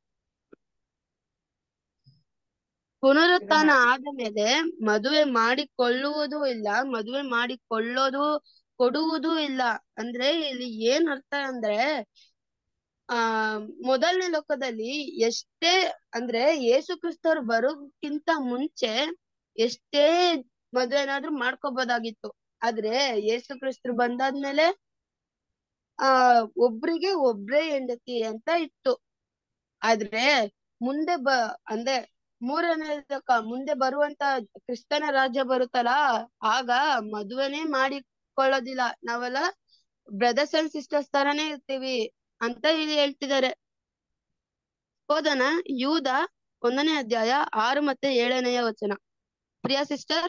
ಪುನರುತ್ಥಾನ ಆದ ಮೇಲೆ ಮದುವೆ ಮಾಡಿಕೊಳ್ಳುವುದೂ ಇಲ್ಲ, ಮದುವೆ ಮಾಡಿಕೊಳ್ಳೋದು ಕೊಡುವುದೂ ಇಲ್ಲ. ಅಂದ್ರೆ ಇಲ್ಲಿ ಏನ್ ಅರ್ಥ ಅಂದ್ರೆ ಆ ಮೊದಲನೇ ಲೋಕದಲ್ಲಿ ಎಷ್ಟೇ ಅಂದ್ರೆ ಯೇಸು ಕ್ರಿಸ್ತರು ಬರೋಕ್ಕಿಂತ ಮುಂಚೆ ಎಷ್ಟೇ ಮದ್ವೆನಾದ್ರೂ ಮಾಡ್ಕೋಬಹುದಾಗಿತ್ತು. ಆದ್ರೆ ಯೇಸು ಕ್ರಿಸ್ತರು ಬಂದಾದ್ಮೇಲೆ ಆ ಒಬ್ರಿಗೆ ಒಬ್ರೇ ಹೆಂಡತಿ ಅಂತ ಇತ್ತು. ಆದ್ರೆ ಮುಂದೆ ಬ ಅಂದ್ರೆ ಮೂರನೇ ಲೋಕ ಮುಂದೆ ಬರುವಂತ ಕ್ರಿಸ್ತನ ರಾಜ್ಯ ಬರುತ್ತಲ್ಲ, ಆಗ ಮದುವೆನೇ ಮಾಡಿಕೊಳ್ಳೋದಿಲ್ಲ, ನಾವೆಲ್ಲ ಬ್ರದರ್ಸ್ ಅಂಡ್ ಸಿಸ್ಟರ್ಸ್ ತರಾನೇ ಇರ್ತೀವಿ ಅಂತ ಇಲ್ಲಿ ಹೇಳ್ತಿದ್ದಾರೆ. ಹೋದನ ಯೂದ ಒಂದನೇ ಅಧ್ಯಾಯ ಆರು ಮತ್ತೆ ಏಳನೆಯ ವಚನ. ಪ್ರಿಯಾ ಸಿಸ್ಟರ್.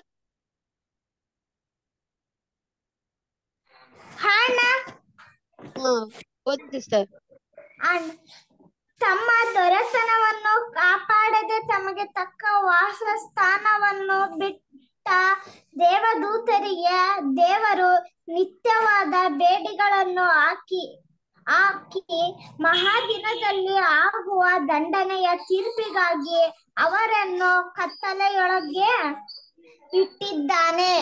ಹ್ಮ್ ಓದಿ ಸಿಸ್ಟರ್. ತಮ್ಮ ದೊರೆತನವನ್ನು ಕಾಪಾಡದೆ ತಮಗೆ ತಕ್ಕ ವಾಸಸ್ಥಾನವನ್ನು ಬಿಟ್ಟ ದೇವದೂತರಿಗೆ ದೇವರು ನಿತ್ಯವಾದ ಬೇಡಿಗಳನ್ನು ಹಾಕಿ ಹಾಕಿ ಮಹಾದಿನದಲ್ಲಿ ಆಗುವ ದಂಡನೆಯ ತೀರ್ಪಿಗಾಗಿ ಅವರನ್ನು ಕತ್ತಲೆಯೊಳಗೆ ಇಟ್ಟಿದ್ದಾನೆ.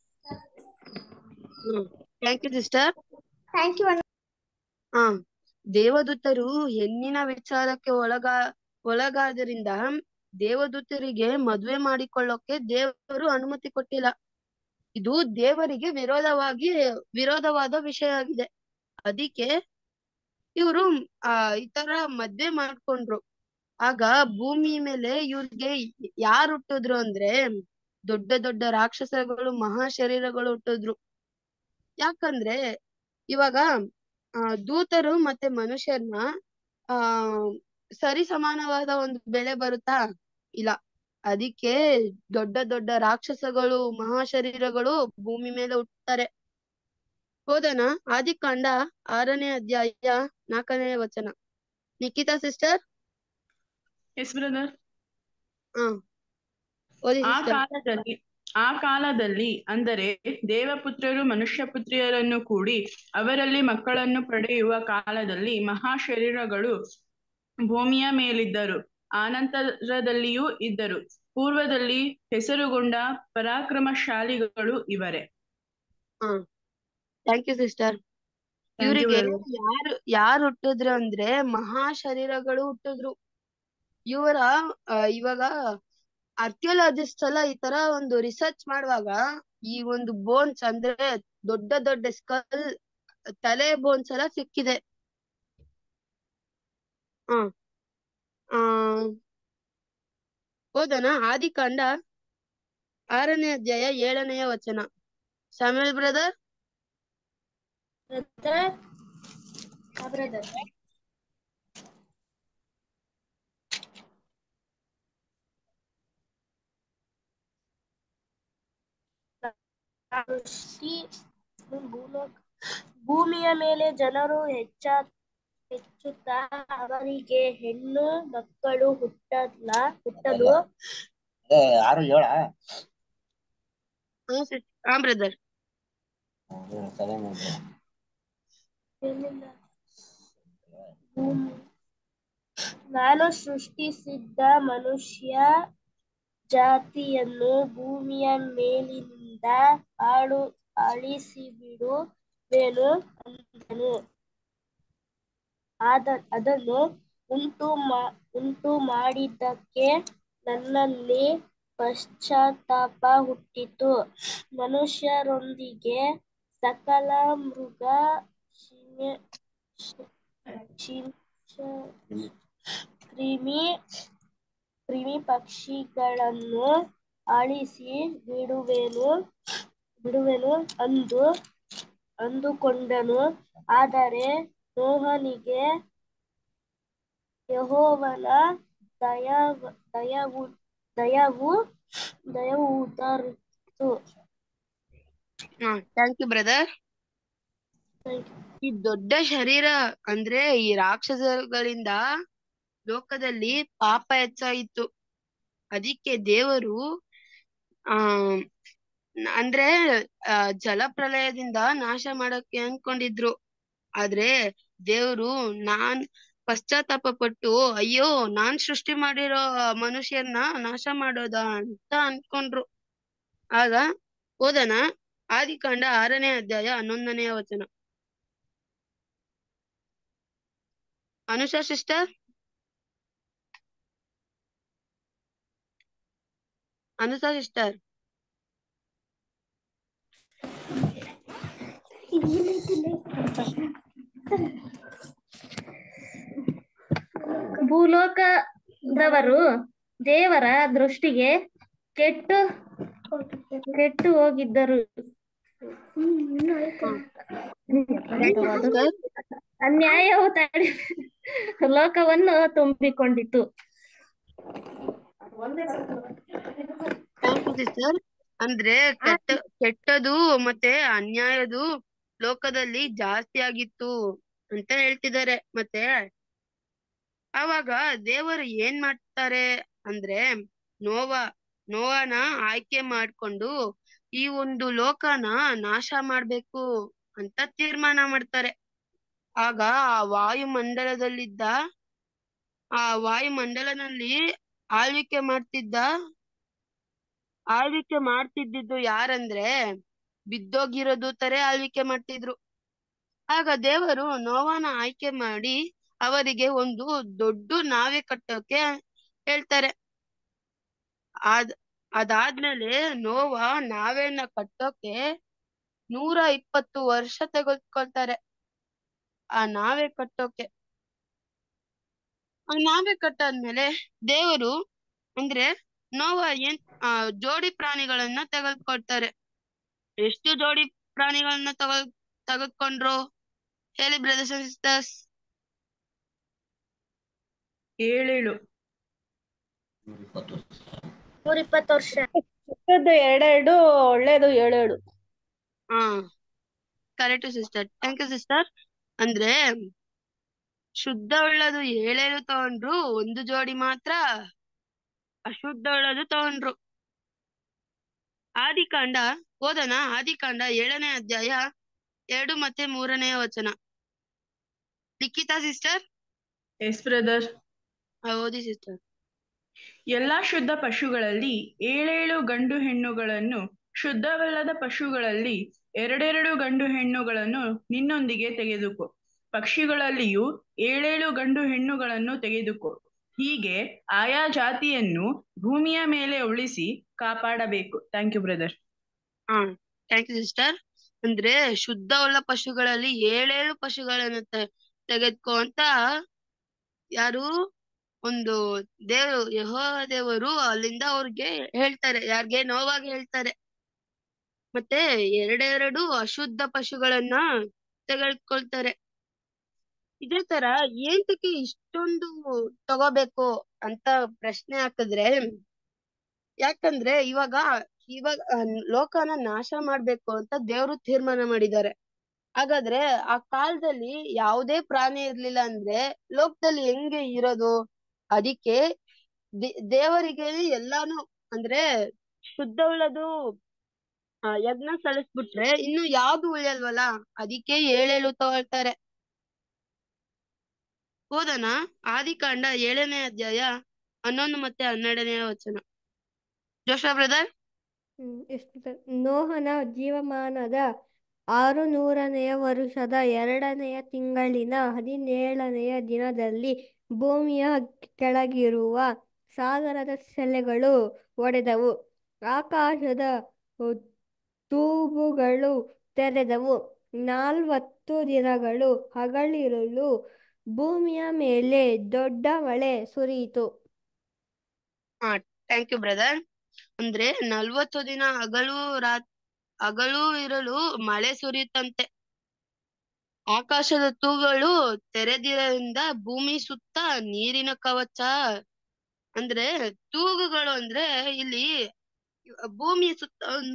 Hmm thank you sister. Thank you. ಹಾ ದೇವದೂತರು ಹೆಣ್ಣಿನ ವಿಚಾರಕ್ಕೆ ಒಳಗ ಒಳಗಾದ್ರಿಂದ ದೇವದೂತರಿಗೆ ಮದುವೆ ಮಾಡಿಕೊಳ್ಳೋಕೆ ದೇವರು ಅನುಮತಿ ಕೊಟ್ಟಿಲ್ಲ. ಇದು ದೇವರಿಗೆ ವಿರೋಧವಾಗಿ ವಿರೋಧವಾದ ವಿಷಯ ಆಗಿದೆ. ಅದಕ್ಕೆ ಇವರು ಆ ಈ ತರ ಮದ್ವೆ ಮಾಡ್ಕೊಂಡ್ರು. ಆಗ ಭೂಮಿ ಮೇಲೆ ಇವ್ರಿಗೆ ಯಾರು ಹುಟ್ಟಿದ್ರು ಅಂದ್ರೆ ದೊಡ್ಡ ದೊಡ್ಡ ರಾಕ್ಷಸಗಳು, ಮಹಾ ಶರೀರಗಳು ಹುಟ್ಟಿದ್ರು. ಯಾಕಂದ್ರೆ ಇವಾಗ ಆ ದೂತರು ಮತ್ತೆ ಮನುಷ್ಯರನ್ನ ಆ ಸರಿ ಸಮಾನವಾದ ಒಂದು ಬೆಲೆ ಬರುತ್ತಾ? ಇಲ್ಲ. ಅದಕ್ಕೆ ದೊಡ್ಡ ದೊಡ್ಡ ರಾಕ್ಷಸಗಳು, ಮಹಾ ಶರೀರಗಳು ಭೂಮಿ ಮೇಲೆ ಹುಟ್ಟುತ್ತಾರೆ. ಹೋದನ ಆದಿಕಾಂಡ ಆರನೇ ಅಧ್ಯಾಯ ನಾಲ್ಕನೇ ವಚನ. ನಿಖಿತಾ ಸಿಸ್ಟರ್. Yes brother. ಹ ಓದಿ ಆ ಸಿಸ್ಟರ್. ಕಾಲದಲ್ಲಿ ಆ ಕಾಲದಲ್ಲಿ ಅಂದರೆ ದೇವಪುತ್ರರು ಮನುಷ್ಯ ಪುತ್ರಿಯರನ್ನು ಕೂಡಿ ಅವರಲ್ಲಿ ಮಕ್ಕಳನ್ನು ಪಡೆಯುವ ಕಾಲದಲ್ಲಿ ಮಹಾ ಶರೀರಗಳು ಭೂಮಿಯ ಮೇಲಿದ್ದರು, ಆನಂತರದಲ್ಲಿಯೂ ಇದ್ದರು. ಪೂರ್ವದಲ್ಲಿ ಹೆಸರುಗೊಂಡ ಪರಾಕ್ರಮಶಾಲಿಗಳು ಇವರೇ. ಹ ಥ್ಯಾಂಕ್ ಯು ಸಿಸ್ಟರ್. ಇವರಿಗೆ ಯಾರು ಯಾರು ಹುಟ್ಟಿದ್ರು ಅಂದ್ರೆ ಮಹಾ ಶರೀರಗಳು ಹುಟ್ಟಿದ್ರು. ಇವರ ಇವಾಗ ಆರ್ಕಿಯೋಲಜಿಸ್ಟ್ ಎಲ್ಲ ಈ ತರ ಒಂದು ರಿಸರ್ಚ್ ಮಾಡುವಾಗ ಈ ಒಂದು ಬೋನ್ಸ್ ಅಂದ್ರೆ ದೊಡ್ಡ ದೊಡ್ಡ ಸ್ಕಲ್ ತಲೆ ಬೋನ್ಸ್ ಎಲ್ಲ ಸಿಕ್ಕಿದೆ. ಹ ಆ ಹೋದನ ಆದಿಕಾಂಡ ಆರನೇ ಅಧ್ಯಾಯ ಏಳನೆಯ ವಚನ. Samuel brother. ಬ್ರದರ್ ಋಷಿ ಭೂಲೋಕ ಭೂಮಿಯ ಮೇಲೆ ಜನರು ಹೆಚ್ಚ ಹೆಚ್ಚುತ್ತಾ ಅವರಿಗೆ ಹೆಣ್ಣು ಮಕ್ಕಳು ಹುಟ್ಟಲ್ಲ ಹುಟ್ಟಲು ಯಾರು ಹೇಳ ಹಾ ಬ್ರದರ್. ಏನಿಲ್ಲ. ಭೂಮಿ ನಾನು ಸೃಷ್ಟಿಸಿದ್ದ ಮನುಷ್ಯ ಜಾತಿಯನ್ನು ಭೂಮಿಯ ಮೇಲಿನಿಂದ ಆಳು ಅಳಿಸಿಬಿಡುವೆನು ಅಂದನು. ಆದ ಅದನ್ನು ಉಂಟು ಮಾ ಉಂಟು ಮಾಡಿದ್ದಕ್ಕೆ ನನ್ನಲ್ಲಿ ಪಶ್ಚಾತ್ತಾಪ ಹುಟ್ಟಿತು. ಮನುಷ್ಯರೊಂದಿಗೆ ಸಕಲ ಮೃಗ ಶಿಲೆ- ಶಿಲೆ- ಕ್ರಿಮಿ ಕ್ರಿಮಿ ಪಕ್ಷಿಗಳನ್ನು ಅಳಿಸಿ ಬಿಡುವೆನು ಬಿಡುವೆನು ಅಂದು ಅಂದುಕೊಂಡನು. ಆದರೆ ನೋಹನಿಗೆ ಯೆಹೋವನ ದಯವ ದಯವು ದಯವು ದಯವು ಉದರಿತು. ಹಾ ಥ್ಯಾಂಕ್ ಯು ಬ್ರದರ್. ಈ ದೊಡ್ಡ ಶರೀರ ಅಂದ್ರೆ ಈ ರಾಕ್ಷಸಗಳಿಂದ ಲೋಕದಲ್ಲಿ ಪಾಪ ಹೆಚ್ಚಾಯಿತು. ಅದಕ್ಕೆ ದೇವರು ಆ ಅಂದ್ರೆ ಆ ಜಲಪ್ರಳಯದಿಂದ ನಾಶ ಮಾಡಕ್ಕೆ ಅನ್ಕೊಂಡಿದ್ರು. ಆದ್ರೆ ದೇವರು ನಾನ್ ಪಶ್ಚಾತ್ತಾಪ ಪಟ್ಟು ಅಯ್ಯೋ ನಾನ್ ಸೃಷ್ಟಿ ಮಾಡಿರೋ ಮನುಷ್ಯರ್ನ ನಾಶ ಮಾಡೋದ ಅಂತ ಅನ್ಕೊಂಡ್ರು. ಆಗ ಓದನ ಆದಿಕಾಂಡ ಆರನೇ ಅಧ್ಯಾಯ ಹನ್ನೊಂದನೆಯ ವಚನ. Anusha sister, Anusha sister. ಭೂಲೋಕದವರು ದೇವರ ದೃಷ್ಟಿಗೆ ಕೆಟ್ಟು ಕೆಟ್ಟು ಹೋಗಿದ್ದರು. ಅನ್ಯಾಯವು ತಡೆ ಲೋಕವನ್ನು ತುಂಬಿಕೊಂಡಿತು. Thank you sister. ಅಂದ್ರೆ ಕೆಟ್ಟ ಕೆಟ್ಟದು ಮತ್ತೆ ಅನ್ಯಾಯದು ಲೋಕದಲ್ಲಿ ಜಾಸ್ತಿ ಆಗಿತ್ತು ಅಂತ ಹೇಳ್ತಿದ್ದಾರೆ. ಮತ್ತೆ ಆವಾಗ ದೇವರು ಏನ್ ಮಾಡ್ತಾರೆ ಅಂದ್ರೆ ನೋವ ನೋವನ ಆಯ್ಕೆ ಮಾಡ್ಕೊಂಡು ಈ ಒಂದು ಲೋಕನ ನಾಶ ಮಾಡ್ಬೇಕು ಅಂತ ತೀರ್ಮಾನ ಮಾಡ್ತಾರೆ. ಆಗ ಆ ವಾಯುಮಂಡಲದಲ್ಲಿದ್ದ ಆ ವಾಯುಮಂಡಲನಲ್ಲಿ ಆಳ್ವಿಕೆ ಮಾಡ್ತಿದ್ದ ಆಳ್ವಿಕೆ ಮಾಡ್ತಿದ್ದಿದ್ದು ಯಾರಂದ್ರೆ ಬಿದ್ದೋಗಿರೋದು ತರ ಆಳ್ವಿಕೆ ಮಾಡ್ತಿದ್ರು. ಆಗ ದೇವರು ನೋವನ ಆಯ್ಕೆ ಮಾಡಿ ಅವರಿಗೆ ಒಂದು ದೊಡ್ಡ ನಾವೆ ಕಟ್ಟೋಕೆ ಹೇಳ್ತಾರೆ. ಅದ್ ಅದಾದ್ಮೇಲೆ ನೋವ ನಾವೆನ ಕಟ್ಟೋಕೆ ನೂರ ಇಪ್ಪತ್ತು ವರ್ಷ ತೆಗೆದುಕೊಳ್ತಾರೆ ಆ ನಾವೆ ಕಟ್ಟೋಕೆ. ಆ ನಾವೆ ಕಟ್ಟಾದ್ಮೇಲೆ ದೇವರು ಅಂದ್ರೆ ನೋವ ಏನ್ ಆ ಜೋಡಿ ಪ್ರಾಣಿಗಳನ್ನ ತೆಗೆದುಕೊಳ್ತಾರೆ. ಎಷ್ಟು ಜೋಡಿ ಪ್ರಾಣಿಗಳನ್ನ ತಗೊ ತೆಗೆದುಕೊಂಡ್ರು ಹೇಳಿ ಬ್ರದರ್ಸ್ ಅಂಡ್ ಸಿಸ್ಟರ್ಸ್? ಏಳೇಳು ನೂರ ಇಪ್ಪತ್ತು ವರ್ಷ. ಎರಡೆರಡು ಒಳ್ಳೇದು ಏಳೇಳು. ಹಾ correct sister. Thank you sister. ಅಂದ್ರೆ ಶುದ್ಧ ಉಳ್ಳದು ಏಳೇಳು ತಗೊಂಡ್ರು, ಒಂದು ಜೋಡಿ ಮಾತ್ರ ಅಶುದ್ಧ ಉಳ್ಳದು ತಗೊಂಡ್ರು. ಆದಿಕಾಂಡ ಓದನ ಆದಿಕಾಂಡ ಏಳನೇ ಅಧ್ಯಾಯ ಎರಡು ಮತ್ತೆ ಮೂರನೇ ವಚನ. ಲಿಖಿತಾ ಸಿಸ್ಟರ್. Yes brother. ಓದಿ ಸಿಸ್ಟರ್. ಎಲ್ಲಾ ಶುದ್ಧ ಪಶುಗಳಲ್ಲಿ ಏಳೇಳು ಗಂಡು ಹೆಣ್ಣುಗಳನ್ನು, ಶುದ್ಧವಲ್ಲದ ಪಶುಗಳಲ್ಲಿ ಎರಡೆರಡು ಗಂಡು ಹೆಣ್ಣುಗಳನ್ನು ನಿನ್ನೊಂದಿಗೆ ತೆಗೆದುಕೋ. ಪಕ್ಷಿಗಳಲ್ಲಿಯೂ ಏಳೇಳು ಗಂಡು ಹೆಣ್ಣುಗಳನ್ನು ತೆಗೆದುಕೋ. ಹೀಗೆ ಆಯಾ ಜಾತಿಯನ್ನು ಭೂಮಿಯ ಮೇಲೆ ಉಳಿಸಿ ಕಾಪಾಡಬೇಕು. Thank you brother. ಹಾ ಥ್ಯಾಂಕ್ ಯು ಸಿಸ್ಟರ್. ಅಂದ್ರೆ ಶುದ್ಧವಲ್ಲ ಪಶುಗಳಲ್ಲಿ ಏಳೇಳು ಪಶುಗಳನ್ನು ತೆಗೆದುಕೋ ಅಂತ ಯಾರು ಒಂದು ದೇವರು ಯೆಹೋವ ದೇವರು ಅಲ್ಲಿಂದ ಅವ್ರಿಗೆ ಹೇಳ್ತಾರೆ. ಯಾರ್ಗೆ ನೋವಾಗಿ ಹೇಳ್ತಾರೆ. ಮತ್ತೆ ಎರಡೆರಡು ಅಶುದ್ಧ ಪಶುಗಳನ್ನ ತೆಗೆದುಕೊಳ್ತಾರೆ. ಇದೇ ತರ ಏಂತಕ್ಕೆ ಇಷ್ಟೊಂದು ತಗೋಬೇಕು ಅಂತ ಪ್ರಶ್ನೆ ಹಾಕಿದ್ರೆ, ಯಾಕಂದ್ರೆ ಇವಾಗ ಇವಾಗ ಲೋಕನ ನಾಶ ಮಾಡ್ಬೇಕು ಅಂತ ದೇವ್ರು ತೀರ್ಮಾನ ಮಾಡಿದ್ದಾರೆ. ಹಾಗಾದ್ರೆ ಆ ಕಾಲದಲ್ಲಿ ಯಾವುದೇ ಪ್ರಾಣಿ ಇರ್ಲಿಲ್ಲ ಅಂದ್ರೆ ಲೋಕದಲ್ಲಿ ಹೆಂಗೆ ಇರೋದು? ಅದಕ್ಕೆ ದೇ- ದೇವರಿಗೆ ಎಲ್ಲಾನು ಅಂದ್ರೆ ಶುದ್ಧ ಉಳ್ಳದು ಆ ಯಜ್ಞ ಸಲ್ಲಿಸ್ಬಿಟ್ರೆ ಇನ್ನು ಯಾವ್ದು ಉಳಿಯಲ್ವಲ್ಲ, ಅದಕ್ಕೆ ಏಳೇಳು ತಗೊಳ್ತಾರೆ. ಹೋದನ ಆದಿಕಾಂಡ ಏಳನೇ ಅಧ್ಯಾಯ ಹನ್ನೊಂದು ಮತ್ತೆ ಹನ್ನೆರಡನೆಯ ವಚನ. ಜೋಶಾ ಬ್ರದರ್. ಹ್ಮ್, ಎಷ್ಟು ತ- ನೋಹನ ಜೀವಮಾನದ ಆರು ನೂರನೆಯ ವರುಷದ ಎರಡನೆಯ ತಿಂಗಳಿನ ಹದಿನೇಳನೆಯ ದಿನದಲ್ಲಿ ಭೂಮಿಯ ಕೆಳಗಿರುವ ಸಾಗರದ ಸೆಲೆಗಳು ಒಡೆದವು, ಆಕಾಶದ ತೂಬುಗಳು ತೆರೆದವು. ನಾಲ್ವತ್ತು ದಿನಗಳು ಹಗಲಿರುಳು ಭೂಮಿಯ ಮೇಲೆ ದೊಡ್ಡ ಮಳೆ ಸುರಿಯಿತು. ಹಾ ಥ್ಯಾಂಕ್ ಯು ಬ್ರದರ್. ಅಂದ್ರೆ ನಲ್ವತ್ತು ದಿನ ಹಗಲು ರಾತ್ ಹಗಲು ಇರಲು ಮಳೆ ಸುರಿಯುತ್ತಂತೆ. ಆಕಾಶದ ತೂಗಳು ತೆರೆದಿರೋದ್ರಿಂದ ಭೂಮಿ ಸುತ್ತ ನೀರಿನ ಕವಚ. ಅಂದ್ರೆ ತೂಗುಗಳು ಅಂದ್ರೆ ಇಲ್ಲಿ ಭೂಮಿಯ ಸುತ್ತ ಒಂದು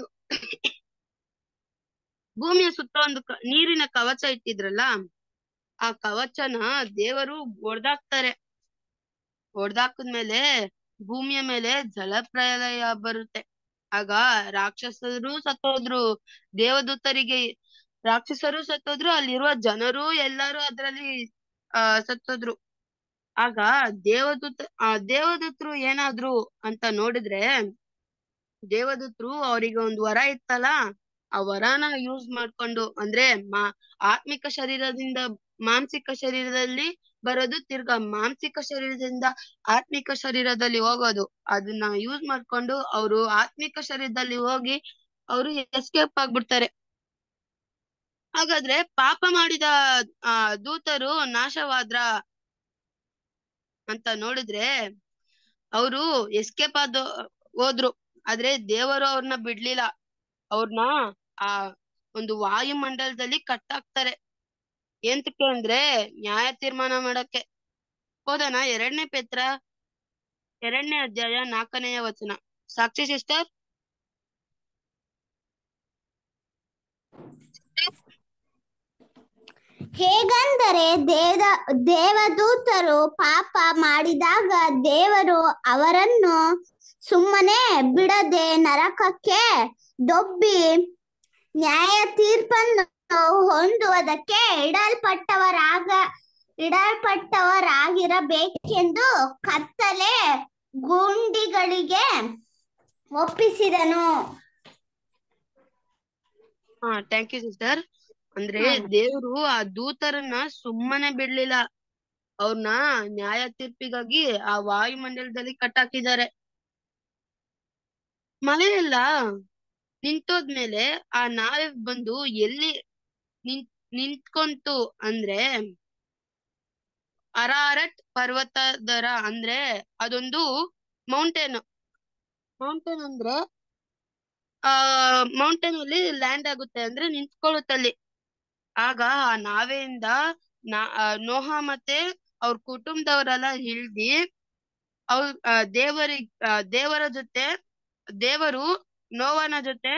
ಭೂಮಿಯ ಸುತ್ತ ಒಂದು ಕ- ನೀರಿನ ಕವಚ ಇಟ್ಟಿದ್ರಲ್ಲ, ಆ ಕವಚನ ದೇವರು ಒಡ್ದಾಕ್ತಾರೆ. ಒಡ್ದಾಕದ್ಮೇಲೆ ಭೂಮಿಯ ಮೇಲೆ ಜಲಪ್ರಳಯ ಬರುತ್ತೆ. ಆಗ ರಾಕ್ಷಸರು ಸತ್ತೋದ್ರು, ದೇವದೂತರಿಗೆ ರಾಕ್ಷಸರು ಸತ್ತೋದ್ರು, ಅಲ್ಲಿರುವ ಜನರು ಎಲ್ಲರೂ ಅದ್ರಲ್ಲಿ ಆ ಸತ್ತೋದ್ರು. ಆಗ ದೇವದೂತ ಆ ದೇವದೂತರು ಏನಾದ್ರು ಅಂತ ನೋಡಿದ್ರೆ, ದೇವದೂತರು ಅವ್ರಿಗೆ ಒಂದು ವರ ಇತ್ತಲ್ಲ, ಆ ವರನ ಯೂಸ್ ಮಾಡ್ಕೊಂಡು ಅಂದ್ರೆ ಮಾ ಆತ್ಮಿಕ ಶರೀರದಿಂದ ಮಾನಸಿಕ ಶರೀರದಲ್ಲಿ ಬರೋದು, ತಿರ್ಗಾ ಮಾನಸಿಕ ಶರೀರದಿಂದ ಆತ್ಮಿಕ ಶರೀರದಲ್ಲಿ ಹೋಗೋದು, ಅದನ್ನ ಯೂಸ್ ಮಾಡ್ಕೊಂಡು ಅವರು ಆತ್ಮಿಕ ಶರೀರದಲ್ಲಿ ಹೋಗಿ ಅವರು ಎಸ್ಕೇಪ್ ಆಗ್ಬಿಡ್ತಾರೆ. ಹಾಗಾದ್ರೆ ಪಾಪ ಮಾಡಿದ ಆ ದೂತರು ನಾಶವಾದ್ರ ಅಂತ ನೋಡಿದ್ರೆ, ಅವರು ಎಸ್ಕೇಪ್ ಆದ ಹೋದ್ರು, ಆದ್ರೆ ದೇವರು ಅವ್ರನ್ನ ಬಿಡ್ಲಿಲ್ಲ. ಅವ್ರನ್ನ ಆ ಒಂದು ವಾಯುಮಂಡಲದಲ್ಲಿ ಕಟ್ಟಾಕ್ತಾರೆ. ಎಂತಕ್ಕೆ ಅಂದ್ರೆ ನ್ಯಾಯ ತೀರ್ಮಾನ ಮಾಡಕ್ಕೆ. ಹೋದನ ಎರಡನೇ ಪೇತ್ರ ಎರಡನೇ ಅಧ್ಯಾಯ ನಾಲ್ಕನೆಯ ವಚನ. ಸಾಕ್ಷಿ ಸಿಸ್ಟರ್. ಹೇಗೆಂದರೆ ದೇವ ದೇವದೂತರು ಪಾಪ ಮಾಡಿದಾಗ ದೇವರು ಅವರನ್ನು ಸುಮ್ಮನೆ ಬಿಡದೆ ನರಕಕ್ಕೆ ದೊಬ್ಬಿ ನ್ಯಾಯ ತೀರ್ಪನ್ನು ಹೊಂದುವುದಕ್ಕೆ ಇಡಲ್ಪಟ್ಟವರಾಗ ಇಡಲ್ಪಟ್ಟವರಾಗಿರಬೇಕೆಂದು ಕತ್ತಲೆ ಗುಂಡಿಗಳಿಗೆ ಒಪ್ಪಿಸಿದನು. ಹಾ ಥ್ಯಾಂಕ್ ಯು ಸಿಸ್ಟರ್. ಅಂದ್ರೆ ದೇವರು ಆ ದೂತರನ್ನ ಸುಮ್ಮನೆ ಬಿಡ್ಲಿಲ್ಲ, ಅವ್ರನ್ನ ನ್ಯಾಯ ತೀರ್ಪಿಗಾಗಿ ಆ ವಾಯುಮಂಡಲದಲ್ಲಿ ಕಟ್ಟಾಕಿದ್ದಾರೆ. ಮಳೆ ಎಲ್ಲ ನಿಂತೋದ್ಮೇಲೆ ಆ ನಾವೆ ಬಂದು ಎಲ್ಲಿ ನಿಂತ್ ನಿಂತ್ಕೊಂತು ಅಂದ್ರೆ ಅರಾರಟ್ ಪರ್ವತದರ, ಅಂದ್ರೆ ಅದೊಂದು ಮೌಂಟೇನ್. ಮೌಂಟೇನ್ ಅಂದ್ರೆ ಆ ಮೌಂಟೇನ್ ಅಲ್ಲಿ ಲ್ಯಾಂಡ್ ಆಗುತ್ತೆ, ಅಂದ್ರೆ ನಿಂತ್ಕೊಳ್ಳುತ್ತಲ್ಲಿ. ಆಗ ಆ ನಾವೆಯಿಂದ ನಾ ನೋಹ ಮತ್ತೆ ಅವ್ರ ಕುಟುಂಬದವರೆಲ್ಲ ಇಳ್ದಿ ಅವ್ರ ದೇವರಿಗೆ ದೇವರ ಜೊತೆ ದೇವರು ನೋವನ ಜೊತೆ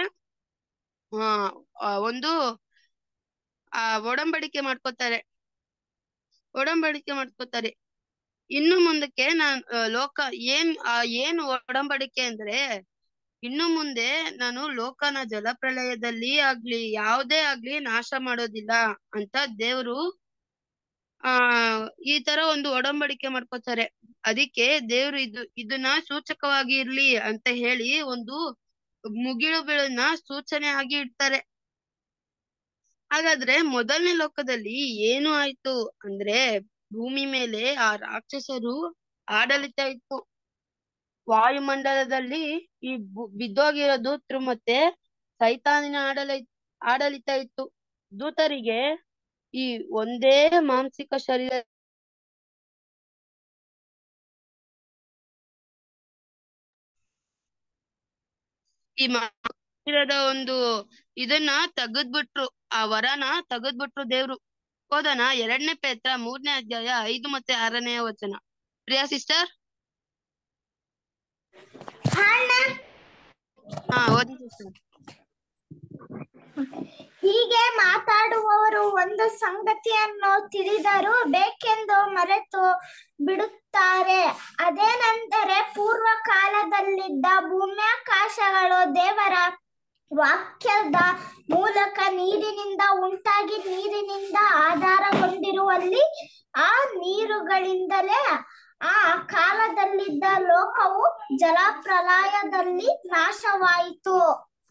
ಆ ಒಂದು ಆ ಒಡಂಬಡಿಕೆ ಮಾಡ್ಕೋತಾರೆ ಒಡಂಬಡಿಕೆ ಮಾಡ್ಕೋತಾರೆ ಇನ್ನು ಮುಂದಕ್ಕೆ ನಾನ್ ಲೋಕ ಏನ್ ಆ ಏನ್ ಒಡಂಬಡಿಕೆ ಅಂದ್ರೆ, ಇನ್ನು ಮುಂದೆ ನಾನು ಲೋಕನ ಜಲಪ್ರಳಯದಲ್ಲಿ ಆಗ್ಲಿ ಯಾವುದೇ ಆಗ್ಲಿ ನಾಶ ಮಾಡೋದಿಲ್ಲ ಅಂತ ದೇವ್ರು ಆ ಈ ತರ ಒಂದು ಒಡಂಬಡಿಕೆ ಮಾಡ್ಕೋತಾರೆ. ಅದಕ್ಕೆ ದೇವ್ರು ಇದು ಇದನ್ನ ಸೂಚಕವಾಗಿ ಇರ್ಲಿ ಅಂತ ಹೇಳಿ ಒಂದು ಮುಗಿಲುಗಳನ್ನ ಸೂಚನೆ ಆಗಿ ಇಡ್ತಾರೆ. ಹಾಗಾದ್ರೆ ಮೊದಲನೇ ಲೋಕದಲ್ಲಿ ಏನು ಆಯ್ತು ಅಂದ್ರೆ, ಭೂಮಿ ಮೇಲೆ ಆ ರಾಕ್ಷಸರು ಆಡಳಿತ ಇತ್ತು. ವಾಯುಮಂಡಲದಲ್ಲಿ ಈ ಬಿದ್ದೋಗಿರೋ ದೂತರು ಮತ್ತೆ ಸೈತಾನಿನ ಆಡಳಿತ ಆಡಳಿತ ಇತ್ತು. ದೂತರಿಗೆ ಈ ಒಂದೇ ಮಾನಸಿಕ ಶರೀರ ಈ ಶರೀರದ ಒಂದು ಇದನ್ನ ತೆಗೆದ್ಬಿಟ್ರು, ಆ ವರನ ತೆಗೆದ್ಬಿಟ್ರು ದೇವ್ರು. ಹೋದನ ಎರಡನೇ ಪೇತ್ರ ಮೂರನೇ ಅಧ್ಯಾಯ ಐದು ಮತ್ತೆ ಆರನೆಯ ವಚನ. ಪ್ರಿಯಾ ಸಿಸ್ಟರ್. ಹಾ ಓದಿ ಸಿಸ್ಟರ್. ಹೀಗೆ ಮಾತಾಡುವವರು ಒಂದು ಸಂಗತಿಯನ್ನು ತಿಳಿದರೂ ಬೇಕೆಂದು ಮರೆತು ಬಿಡುತ್ತಾರೆ. ಅದೇನೆಂದರೆ ಪೂರ್ವ ಕಾಲದಲ್ಲಿದ್ದ ಭೂಮ್ಯಾಕಾಶಗಳು ದೇವರ ವಾಕ್ಯದ ಮೂಲಕ ನೀರಿನಿಂದ ಉಂಟಾಗಿ ನೀರಿನಿಂದ ಆಧಾರಗೊಂಡಿರುವಲ್ಲಿ ಆ ನೀರುಗಳಿಂದಲೇ ಆ ಕಾಲದಲ್ಲಿದ್ದ ಲೋಕವು ಜಲಪ್ರಳಯದಲ್ಲಿ ನಾಶವಾಯಿತು.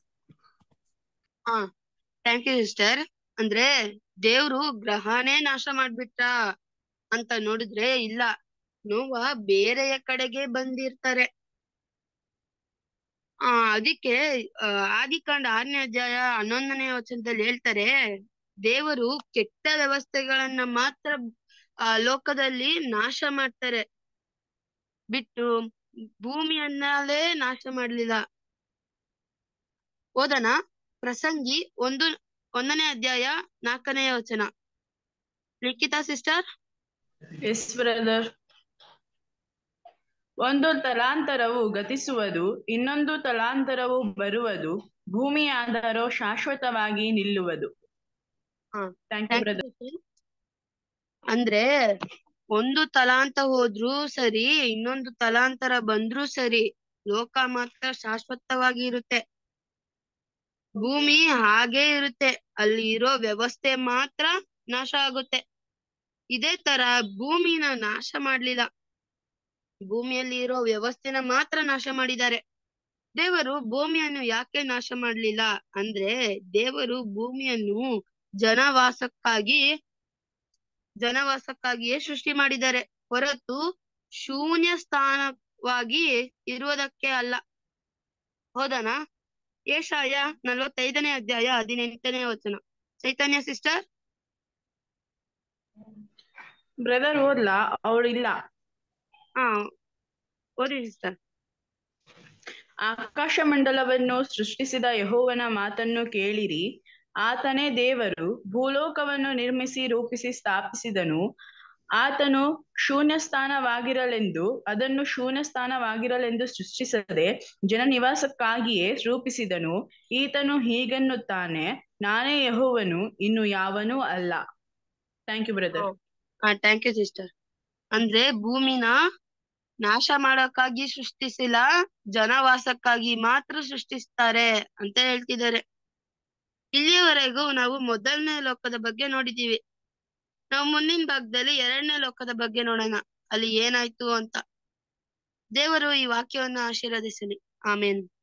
ಹಾ ಥ್ಯಾಂಕ್ ಯು ಸಿಸ್ಟರ್. ಅಂದ್ರೆ ದೇವ್ರು ಗ್ರಹನೇ ನಾಶ ಮಾಡ್ಬಿಟ್ಟ ಅಂತ ನೋಡಿದ್ರೆ ಇಲ್ಲ, ನೋವ ಬೇರೆಯ ಕಡೆಗೆ ಬಂದಿರ್ತಾರೆ. ಆ ಅದಕ್ಕೆ ಆ ಆದಿಕಾಂಡ ಆರನೇ ಅಧ್ಯಾಯ ಹನ್ನೊಂದನೇ ವಚನದಲ್ಲಿ ಹೇಳ್ತಾರೆ, ದೇವರು ಕೆಟ್ಟ ವ್ಯವಸ್ಥೆಗಳನ್ನ ಮಾತ್ರ ಆ ಲೋಕದಲ್ಲಿ ನಾಶ ಮಾಡ್ತಾರೆ ಬಿಟ್ಟು ಭೂಮಿಯನ್ನಲೇ ನಾಶ ಮಾಡ್ಲಿಲ್ಲ. ಓದನ ಪ್ರಸಂಗಿ ಒಂದು ಒಂದನೇ ಅಧ್ಯಾಯ ನಾಲ್ಕನೇ ವಚನ. ಲಿಖಿತಾ ಸಿಸ್ಟರ್. Yes brother. ಒಂದು ತಲಾಂತರವು ಗತಿಸುವುದು, ಇನ್ನೊಂದು ತಲಾಂತರವು ಬರುವುದು, ಭೂಮಿಯ ಆಧಾರ ಶಾಶ್ವತವಾಗಿ ನಿಲ್ಲುವುದು. Thank you brother. ಅಂದ್ರೆ ಒಂದು ತಲಾಂತ ಹೋದ್ರೂ ಸರಿ, ಇನ್ನೊಂದು ತಲಾಂತರ ಬಂದ್ರೂ ಸರಿ, ಲೋಕ ಮಾತ್ರ ಶಾಶ್ವತವಾಗಿ ಇರುತ್ತೆ. ಭೂಮಿ ಹಾಗೆ ಇರುತ್ತೆ, ಅಲ್ಲಿ ಇರೋ ವ್ಯವಸ್ಥೆ ಮಾತ್ರ ನಾಶ ಆಗುತ್ತೆ. ಇದೇ ತರ ಭೂಮಿನ ನಾಶ ಮಾಡ್ಲಿಲ್ಲ, ಭೂಮಿಯಲ್ಲಿ ಇರೋ ವ್ಯವಸ್ಥೆನ ಮಾತ್ರ ನಾಶ ಮಾಡಿದ್ದಾರೆ. ದೇವರು ಭೂಮಿಯನ್ನು ಯಾಕೆ ನಾಶ ಮಾಡ್ಲಿಲ್ಲ ಅಂದ್ರೆ, ದೇವರು ಭೂಮಿಯನ್ನು ಜನವಾಸಕ್ಕಾಗಿ ಜನವಾಸಕ್ಕಾಗಿಯೇ ಸೃಷ್ಟಿ ಮಾಡಿದ್ದಾರೆ, ಹೊರತು ಶೂನ್ಯ ಸ್ಥಾನವಾಗಿ ಇರುವುದಕ್ಕೆ ಅಲ್ಲ. ಹೌದನಾ? ಯೆಶಾಯ ನಲವತ್ತೈದನೇ ಅಧ್ಯಾಯ ಹದಿನೆಂಟನೇ ವಚನ. ಚೈತನ್ಯ ಸಿಸ್ಟರ್. ಬ್ರದರ್ ಓದ್ಲಾ? ಅವಳಿಲ್ಲ. ಹಾ ಓದಿ ಸಿಸ್ಟರ್. ಆಕಾಶ ಮಂಡಲವನ್ನು ಸೃಷ್ಟಿಸಿದ ಯೆಹೋವನ ಮಾತನ್ನು ಕೇಳಿರಿ. ಆತನೇ ದೇವರು, ಭೂಲೋಕವನ್ನು ನಿರ್ಮಿಸಿ ರೂಪಿಸಿ ಸ್ಥಾಪಿಸಿದನು. ಆತನು ಶೂನ್ಯ ಸ್ಥಾನವಾಗಿರಲೆಂದು ಅದನ್ನು ಶೂನ್ಯ ಸ್ಥಾನವಾಗಿರಲೆಂದು ಸೃಷ್ಟಿಸದೆ ಜನ ನಿವಾಸಕ್ಕಾಗಿಯೇ ರೂಪಿಸಿದನು. ಈತನು ಹೀಗೆನ್ನುತ್ತಾನೆ, ನಾನೇ ಯೆಹೋವನು, ಇನ್ನು ಯಾವನೂ ಅಲ್ಲ. Thank you brother. ಹಾ ಥ್ಯಾಂಕ್ ಯು ಸಿಸ್ಟರ್. ಅಂದ್ರೆ ಭೂಮಿನ ನಾಶ ಮಾಡಕ್ಕಾಗಿ ಸೃಷ್ಟಿಸಿಲ್ಲ, ಜನವಾಸಕ್ಕಾಗಿ ಮಾತ್ರ ಸೃಷ್ಟಿಸ್ತಾರೆ ಅಂತ ಹೇಳ್ತಿದ್ದಾರೆ. ಇಲ್ಲಿಯವರೆಗೂ ನಾವು ಮೊದಲನೇ ಲೋಕದ ಬಗ್ಗೆ ನೋಡಿದೀವಿ. ನಾವು ಮುಂದಿನ ಭಾಗದಲ್ಲಿ ಎರಡನೇ ಲೋಕದ ಬಗ್ಗೆ ನೋಡೋಣ, ಅಲ್ಲಿ ಏನಾಯ್ತು ಅಂತ. ದೇವರು ಈ ವಾಕ್ಯವನ್ನು ಆಶೀರ್ವದಿಸಲಿ. ಆಮೇನ್.